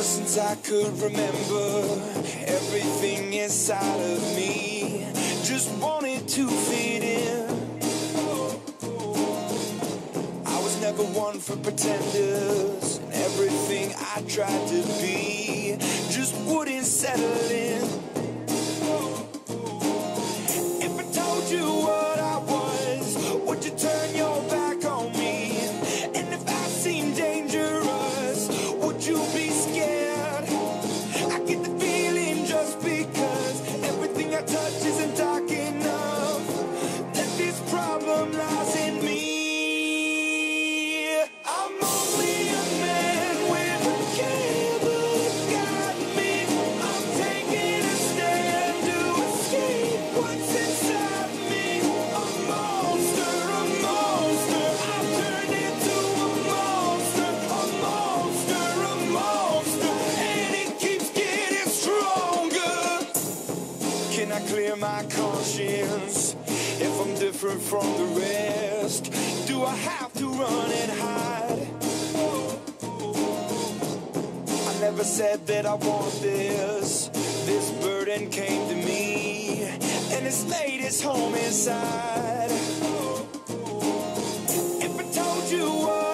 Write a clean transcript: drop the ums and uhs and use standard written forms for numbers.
since I could remember, everything inside of me just wanted to fit in. I was never one for pretenders, and everything I tried to be just wouldn't settle in. If I told you what I was, would you turn your back on me? And if I seemed dangerous, would you be scared? I get the feeling just because everything I touch isn't dark enough, that this problem lies in me. I'm only a man with a cable got me. I'm taking a stand to escape what's inside me. A monster, a monster. I've turned into a monster, a monster, a monster, and it keeps getting stronger. Can I clear my conscience if I'm different from the rest? Do I have to run and hide? I never said that I want this. This burden came to me, and it's laid its home inside. If I told you what